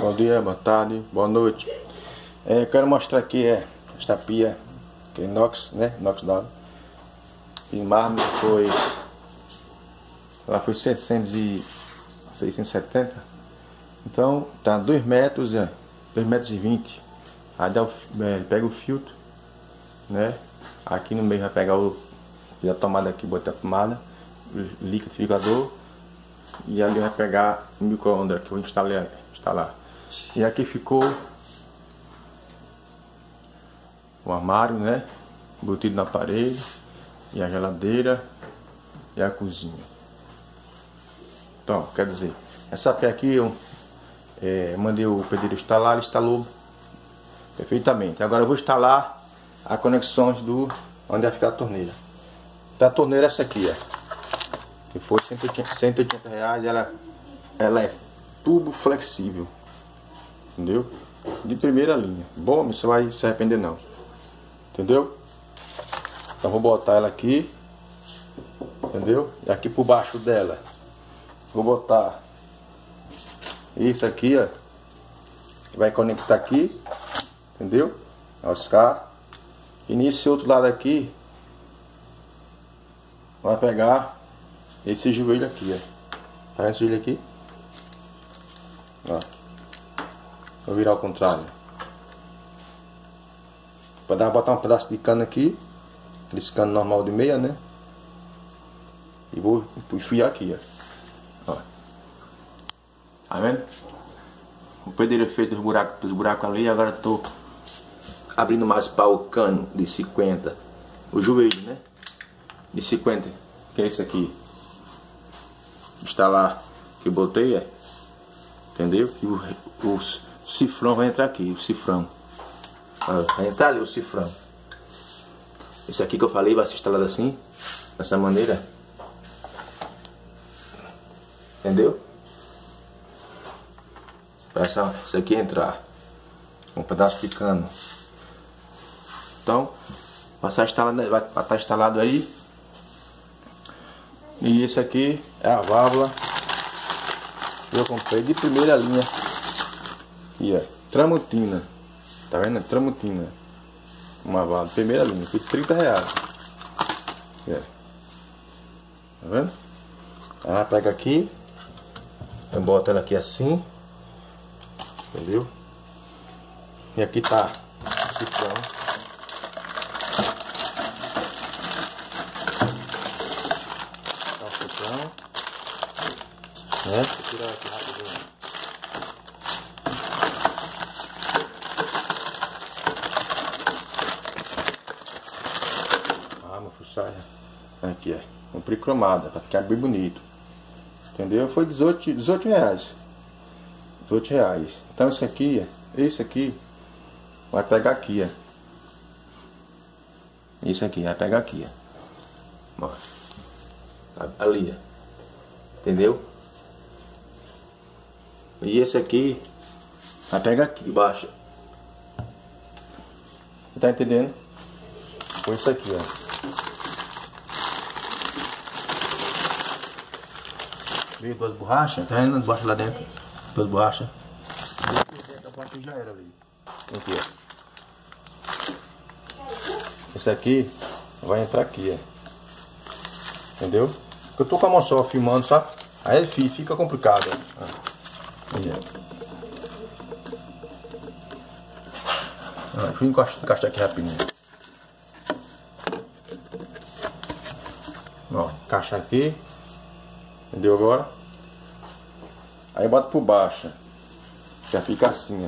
Bom dia, boa tarde, boa noite. Eu quero mostrar aqui esta pia que é inox, né? Inoxidado. E mármore ela foi 670. Então tá 2 metros, 2,20 metros. Aí pega o filtro, né? Aqui no meio vai pegar a tomada aqui, botar a tomada, o liquidificador. E ali vai pegar o micro-ondas que eu vou instalar. E aqui ficou o armário, né? Embutido na parede. E a geladeira. E a cozinha. Então, quer dizer, essa pia aqui eu mandei o pedreiro instalar, ele instalou perfeitamente. Agora eu vou instalar as conexões onde vai ficar a torneira. Então a torneira é essa aqui, que foi R$180. Ela é tubo flexível, entendeu? De primeira linha. Bom, você vai se arrepender não, entendeu? Então vou botar ela aqui, entendeu? E aqui por baixo dela vou botar isso aqui, vai conectar aqui, entendeu? Oscar. E nesse outro lado aqui vai pegar esse joelho aqui, tá vendo esse joelho aqui? Vou virar ao contrário. Para botar um pedaço de cano aqui, esse cano normal de meia, né? E vou enfiar aqui, ó. Tá vendo? O pedreiro fez dos buracos ali. Agora estou abrindo mais para o cano de 50, o joelho, né? De 50, que é esse aqui. Instalar que eu botei, entendeu? E o cifrão vai entrar aqui, o cifrão. Vai entrar ali o cifrão. Esse aqui que eu falei vai ser instalado assim, dessa maneira. Entendeu? Para isso aqui entrar um pedaço de cano. Então vai estar instalado aí. E esse aqui é a válvula que eu comprei de primeira linha. E Tramontina. Tá vendo? Tramontina. Uma válvula de primeira linha. Foi R$30. Tá vendo? Ela pega aqui. Eu boto ela aqui assim. Entendeu? E aqui tá o cifrão. Tá o cifrão. Vou tirar aqui rapidinho. Uma fuçada. Aqui, comprei cromada para ficar bem bonito. Entendeu? Foi R$18. R$18. Então esse aqui vai pegar aqui, Isso aqui vai pegar aqui, ali, entendeu? E esse aqui vai pegar aqui embaixo. Tá entendendo? Com isso aqui, Veio 2 borrachas, tá vendo? Borracha lá dentro. 2 borrachas. Dentro da borracha já era ali. Aqui, Esse aqui vai entrar aqui, Entendeu? Porque eu tô com a mão só filmando, sabe? Aí fica complicado, Deixa eu encaixar aqui rapidinho. Encaixa aqui. Entendeu agora? Aí bota por baixo. Já fica assim,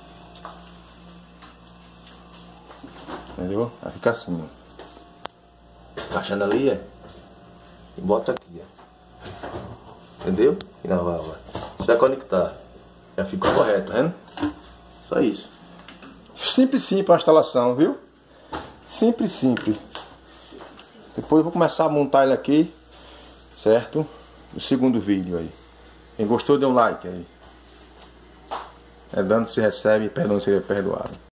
Entendeu? Vai ficar assim, Encaixando ali, E bota aqui, Entendeu? E na válvula. Você vai conectar. Já ficou correto, tá vendo? Só isso. Simples a instalação, viu? Simples. Depois eu vou começar a montar ele aqui, certo? O segundo vídeo aí. Quem gostou, dê um like aí. Dando se recebe, perdão se é perdoado.